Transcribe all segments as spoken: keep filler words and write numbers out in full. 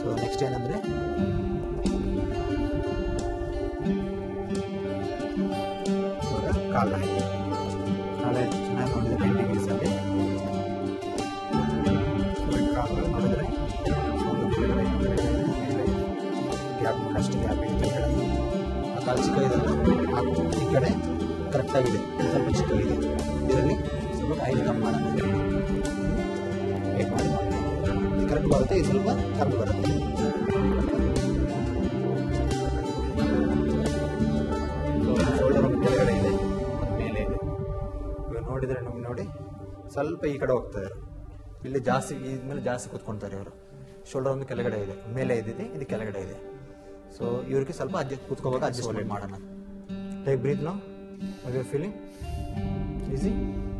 So next ಏನಂದರೆ ಕಾಲ ಕಾಲ ಚೆನ್ನಾಗಿ ನೋಡಿದರೆ ನೈಂಟಿ ಡಿಗ್ರೀಸಲ್ಲಿ ಕಾಲ ನೋಡಿದರೆ ಗ್ಯಾಪ್ ಅಷ್ಟು ಗ್ಯಾಪ್ ಇದೆ ಆ ಕಾಲು ಚಿಕ್ಕ ಇದೆಲ್ಲ ಈ ಕಡೆ ಕರೆಕ್ಟಾಗಿದೆ, ಸ್ವಲ್ಪ ಚಿಕ್ಕಗಿದೆ. ಇದರಲ್ಲಿ ಸ್ವಲ್ಪ ಐದು ಕಮ್ಮಿ ಮಾಡೋಣ, ವೇಟ್ ಮಾಡಿ ಕರೆಕ್ಟ್ ಬರುತ್ತೆ, ಇದು ಸ್ವಲ್ಪ ಕಮ್ಮಿ ಬರುತ್ತೆ. ಶೋಲ್ಡರ್ ಕೆಳಗಡೆ ಇದೆ ಮತ್ತು ಮೇಲೆ ಇದೆ. ಇವಾಗ ನೋಡಿದರೆ ನಮ್ಗೆ ನೋಡಿ ಸ್ವಲ್ಪ ಈ ಕಡೆ ಹೋಗ್ತದೆ, ಇಲ್ಲಿ ಜಾಸ್ತಿ ಇದ್ಮೇಲೆ ಜಾಸ್ತಿ ಕೂತ್ಕೊಳ್ತಾರೆ ಇವರು. ಶೋಲ್ಡರ್ ಒಂದು ಕೆಳಗಡೆ ಇದೆ, ಮೇಲೆ ಇದ್ದಿದೆ, ಇದು ಕೆಳಗಡೆ ಇದೆ. ಸೊ ಇವ್ರಿಗೆ ಸ್ವಲ್ಪ ಅಡ್ಜಸ್ಟ್ ಕೂತ್ಕೋವಾಗ ಅಡ್ಜಸ್ಟ್ಮೆಂಟ್ ಮಾಡೋಣ. Take breathe now, how you are feeling? Easy.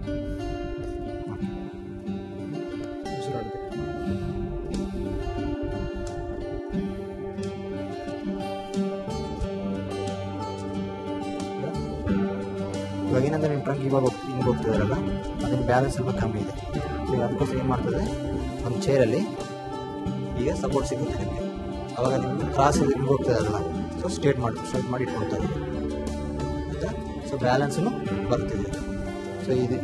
ಇವಾಗ ಏನಂದ್ರೆ ನಿಮ್ಮ ಟ್ರಂಕ್ ಇವಾಗ ಹಿಂಗೆ ಹೋಗ್ತಿದಾರಲ್ಲ, ಅದಕ್ಕೆ ಬ್ಯಾಲೆನ್ಸ್ ಸ್ವಲ್ಪ ಕಮ್ಮಿ ಇದೆ. ಈಗ ಅದಕ್ಕೋಸ್ಕರ ಏನು ಮಾಡ್ತದೆ, ಒಂದು ಚೇರಲ್ಲಿ ಈಗ ಸಪೋರ್ಟ್ ಸಿಗುತ್ತೆ ನಿಮಗೆ. ಅವಾಗ ನಿಮ್ಗೆ ಕ್ರಾಸ್ ಹಿಂಗೆ ಹೋಗ್ತಿದಾರಲ್ಲ, ಸೊ ಸ್ಟ್ರೇಟ್ ಮಾಡಿ ಸ್ಟ್ರೇಟ್ ಮಾಡಿ ಇಟ್ಕೊಳ್ತಾರೆ ಆಯಿತಾ. ಸೊ ಬ್ಯಾಲೆನ್ಸೂ ಬರ್ತಿದೆ. ಸೊ ಇದು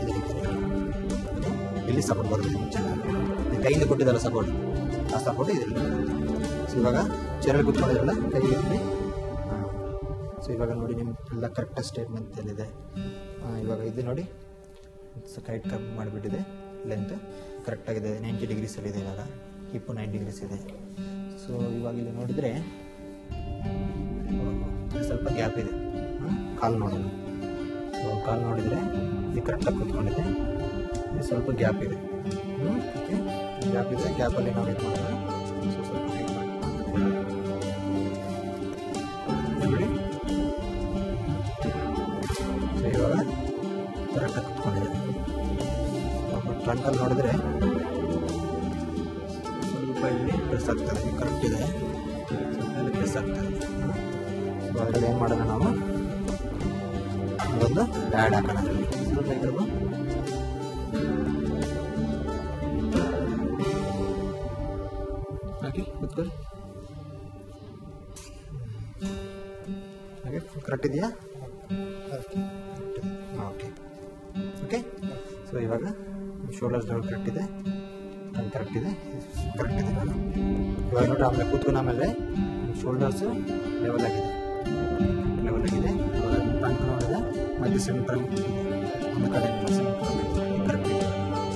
ಇಲ್ಲಿ ಸಪೋರ್ಟ್ ಬರುತ್ತೆ ನಿಮ್ಗೆ ಚೆನ್ನಾಗಿ. ಕೈಯಿಂದ ಕೊಟ್ಟಿದ್ದಲ್ಲ ಸಪೋರ್ಟ್, ಆ ಸಪೋರ್ಟ್ ಇದರಲ್ಲಿ. ಸೊ ಇವಾಗ ಚೇರಲ್ಲಿ ಕೂತ್ಕೊಂಡಿರಲ್ಲ, ಕೈಯಲ್ಲಿ. ಸೊ ಇವಾಗ ನೋಡಿ ನಿಮ್ಮ ಎಲ್ಲ ಕರೆಕ್ಟಾಗಿ ಸ್ಟೇಟ್ಮೆಂಟಲ್ಲಿದೆ. ಇವಾಗ ಇದು ನೋಡಿ ಸೊ ಕೈಟ್ ಕಮ್ಮಿ ಮಾಡಿಬಿಟ್ಟಿದೆ, ಲೆಂತ್ ಕರೆಕ್ಟಾಗಿದೆ, ನೈಂಟಿ ಡಿಗ್ರೀಸಲ್ಲಿದೆ. ಇವಾಗ ಹಿಪ್ಪು ನೈಂಟಿ ಡಿಗ್ರೀಸ್ ಇದೆ. ಸೊ ಇವಾಗ ಇಲ್ಲಿ ನೋಡಿದರೆ ಸ್ವಲ್ಪ ಗ್ಯಾಪ್ ಇದೆ. ಕಾಲು ನೋಡೋಣ. ಸೊ ಕಾಲು ನೋಡಿದರೆ ಇದು ಕರೆಕ್ಟಾಗಿ ಕೂತ್ಕೊಂಡಿದೆ, ಇದು ಸ್ವಲ್ಪ ಗ್ಯಾಪ್ ಇದೆ. ಓಕೆ, ಗ್ಯಾಪ್ ಇದೆ. ಗ್ಯಾಪಲ್ಲಿ ನಾವು ಇದು ಮಾಡೋಣ. ಸೊ ಸ್ವಲ್ಪ ನೋಡಿ, ಸೊ ಇವಾಗ ಕರೆಕ್ಟಾಗಿ ಕೂತ್ಕೊಂಡಿದೆ. ಟ್ರಂಕಲ್ಲಿ ನೋಡಿದರೆ ಸ್ವಲ್ಪ ಇಲ್ಲಿ ಪ್ರೆಸ್ ಆಗ್ತದೆ, ಕರೆಕ್ಟ್ ಇದೆ, ಸ್ವಲ್ಪ ಇಲ್ಲಿ ಪ್ರೆಸ್ ಆಗ್ತದೆ. ಸೊ ಅದರಲ್ಲಿ ಏನು ಮಾಡೋಣ, ನಾವು ಒಂದು ಪ್ಯಾಡ್ ಹಾಕೋಣ. ಅದರಲ್ಲಿ ಸ್ವಲ್ಪ ಈ ಕಡೆ ಹಾಕಿ ಕೂತ್ಕೊಳ್ಳಿ. ಹಾಗೆ ಕರೆಕ್ಟ್ ಇದೆಯಾ? Okay okay. ಸೊ ಇವಾಗ ಶೋಲ್ಡರ್ಸ್ ಕರೆಕ್ಟ್ ಇದೆ, ಅದು ಕರೆಕ್ಟ್ ಇದೆ, ಕರೆಕ್ಟ್ ಇದೆ. ಇವಾಗ ನೋಡಿ ಆಮೇಲೆ ಕೂತ್ಕೊಂಡು ಆಮೇಲೆ ಶೋಲ್ಡರ್ಸು ಲೆವೆಲ್ ಆಗಿದೆ, ಲೆವೆಲ್ ಆಗಿದೆ. ಟ್ರಂಕ್ ನೋಡಿದೆ, ಮತ್ತೆ ಸಣ್ಣ ಟ್ರಂಕ್ ಒಂದು ಕಡೆ ಕರೆಕ್ಟ್ ಇದೆ.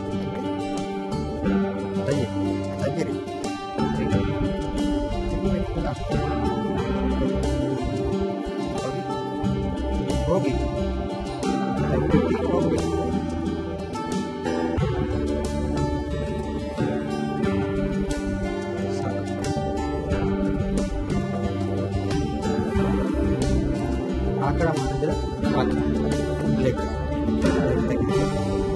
ತೆಗಿ ತೆಗೀರಿ ಹೋಗಿ ಹೋಗಿ. ಆ ಕಡೆ ಮಾಡಿದ್ರೆ ಲೆಗ್ ತೆಗೆದು